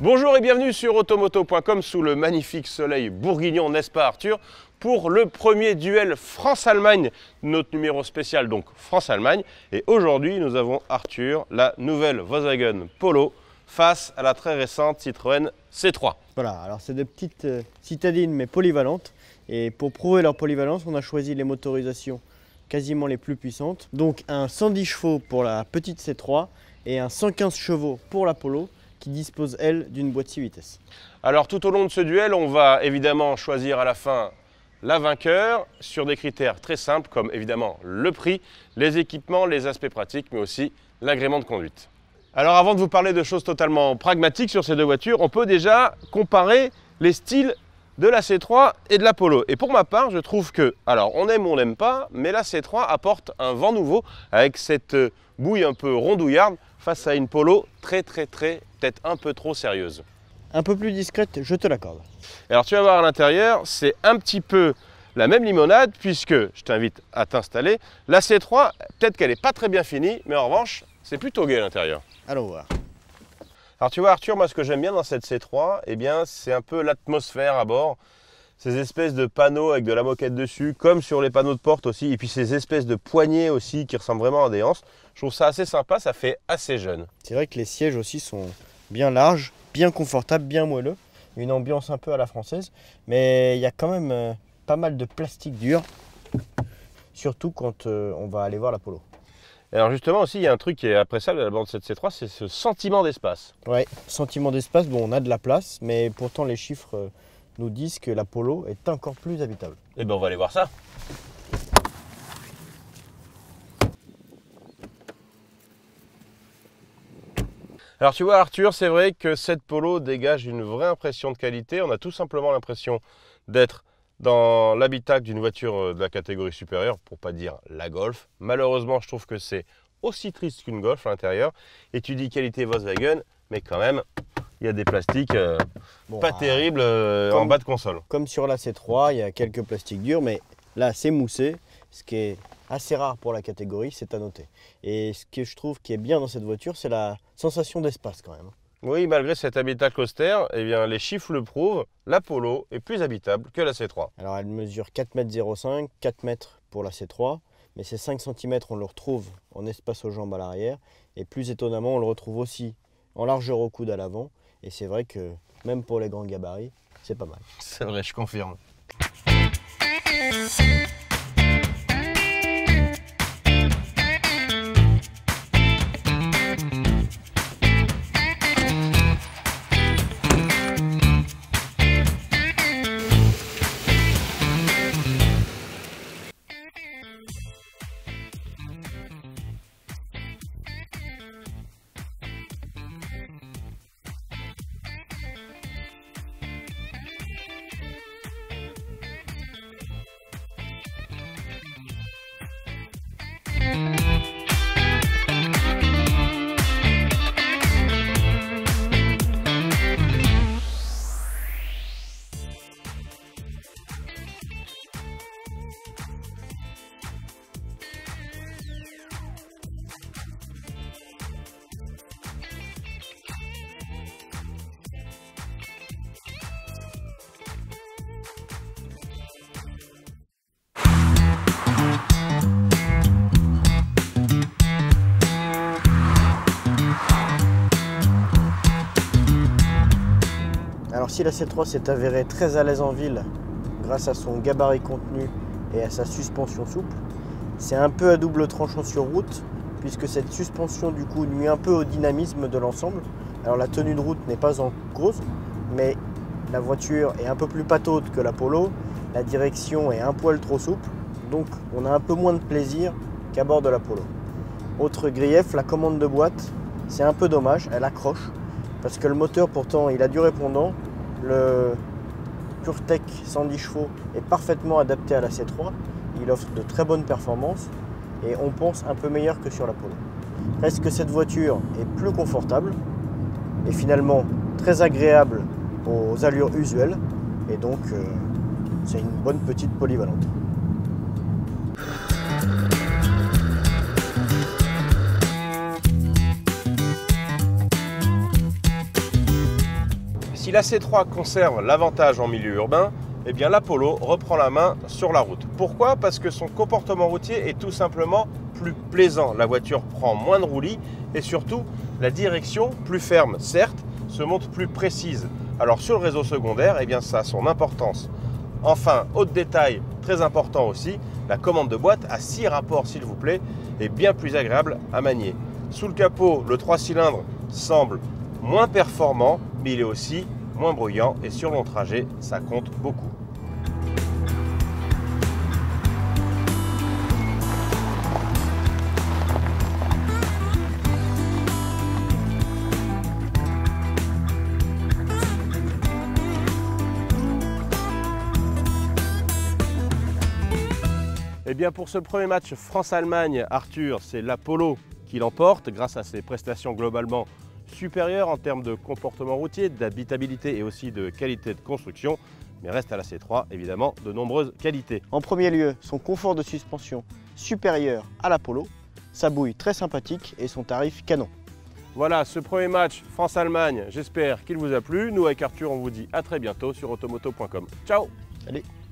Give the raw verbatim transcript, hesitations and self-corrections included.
Bonjour et bienvenue sur automoto point com sous le magnifique soleil bourguignon, n'est-ce pas Arthur? Pour le premier duel France-Allemagne, notre numéro spécial donc France-Allemagne. Et aujourd'hui nous avons Arthur, la nouvelle Volkswagen Polo face à la très récente Citroën C trois. Voilà, alors c'est des petites euh, citadines mais polyvalentes. Et pour prouver leur polyvalence, on a choisi les motorisations quasiment les plus puissantes. Donc un cent dix chevaux pour la petite C trois et un cent quinze chevaux pour la Polo, qui dispose, elle, d'une boîte six vitesses. Alors tout au long de ce duel, on va évidemment choisir à la fin la vainqueur sur des critères très simples comme évidemment le prix, les équipements, les aspects pratiques, mais aussi l'agrément de conduite. Alors avant de vous parler de choses totalement pragmatiques sur ces deux voitures, on peut déjà comparer les styles de la C trois et de la Polo. Et pour ma part, je trouve que, alors on aime ou on n'aime pas, mais la C trois apporte un vent nouveau avec cette bouille un peu rondouillarde face à une Polo très très très, peut-être un peu trop sérieuse. Un peu plus discrète, je te l'accorde. Alors tu vas voir à l'intérieur, c'est un petit peu la même limonade puisque, je t'invite à t'installer, la C trois, peut-être qu'elle n'est pas très bien finie, mais en revanche, c'est plutôt gai à l'intérieur. Allons voir. Alors tu vois Arthur, moi ce que j'aime bien dans cette C trois, eh bien c'est un peu l'atmosphère à bord. Ces espèces de panneaux avec de la moquette dessus, comme sur les panneaux de porte aussi, et puis ces espèces de poignées aussi qui ressemblent vraiment à des anses. Je trouve ça assez sympa, ça fait assez jeune. C'est vrai que les sièges aussi sont bien larges, bien confortables, bien moelleux. Une ambiance un peu à la française, mais il y a quand même euh, pas mal de plastique dur, surtout quand euh, on va aller voir la Polo. Alors justement aussi, il y a un truc qui est appréciable à la bord de cette C trois, c'est ce sentiment d'espace. Ouais, sentiment d'espace, bon on a de la place, mais pourtant les chiffres euh, nous disent que la Polo est encore plus habitable. Eh bien on va aller voir ça. Alors tu vois Arthur, c'est vrai que cette Polo dégage une vraie impression de qualité. On a tout simplement l'impression d'être dans l'habitacle d'une voiture de la catégorie supérieure, pour pas dire la Golf. Malheureusement, je trouve que c'est aussi triste qu'une Golf à l'intérieur. Et tu dis qualité Volkswagen, mais quand même, il y a des plastiques euh, bon, pas ah, terribles euh, comme, en bas de console. Comme sur la C trois, il y a quelques plastiques durs, mais là c'est moussé, ce qui est assez rare pour la catégorie, c'est à noter. Et ce que je trouve qui est bien dans cette voiture, c'est la sensation d'espace quand même. Oui, malgré cet habitacle austère, eh bien, les chiffres le prouvent, la Polo est plus habitable que la C trois. Alors elle mesure quatre mètres zéro cinq, quatre mètres pour la C trois, mais ces cinq centimètres on le retrouve en espace aux jambes à l'arrière, et plus étonnamment on le retrouve aussi en largeur au coude à l'avant, et c'est vrai que même pour les grands gabarits, c'est pas mal. C'est vrai, je confirme. Alors si la C trois s'est avérée très à l'aise en ville grâce à son gabarit contenu et à sa suspension souple, c'est un peu à double tranchant sur route puisque cette suspension du coup nuit un peu au dynamisme de l'ensemble. Alors la tenue de route n'est pas en cause, mais la voiture est un peu plus pataude que la Polo, la direction est un poil trop souple, donc on a un peu moins de plaisir qu'à bord de la Polo. Autre grief, la commande de boîte, c'est un peu dommage, elle accroche, parce que le moteur pourtant il a du répondant, le PureTech cent dix chevaux est parfaitement adapté à la C trois, il offre de très bonnes performances et on pense un peu meilleur que sur la Polo. Reste que cette voiture est plus confortable et finalement très agréable aux allures usuelles et donc euh, c'est une bonne petite polyvalente. Si la C trois conserve l'avantage en milieu urbain, eh bien la Polo reprend la main sur la route. Pourquoi? Parce que son comportement routier est tout simplement plus plaisant. La voiture prend moins de roulis et surtout la direction, plus ferme certes, se montre plus précise. Alors sur le réseau secondaire, eh bien ça a son importance. Enfin, autre détail très important aussi, la commande de boîte à six rapports s'il vous plaît est bien plus agréable à manier. Sous le capot, le trois cylindres semble moins performant, mais il est aussi moins bruyant et sur long trajet, ça compte beaucoup. Et bien pour ce premier match France-Allemagne, Arthur, c'est la Polo qui l'emporte grâce à ses prestations globalement supérieures en termes de comportement routier, d'habitabilité et aussi de qualité de construction. Mais reste à la C trois évidemment de nombreuses qualités. En premier lieu, son confort de suspension supérieur à la Polo, sa bouille très sympathique et son tarif canon. Voilà, ce premier match France-Allemagne, j'espère qu'il vous a plu. Nous avec Arthur, on vous dit à très bientôt sur automoto point com. Ciao! Allez.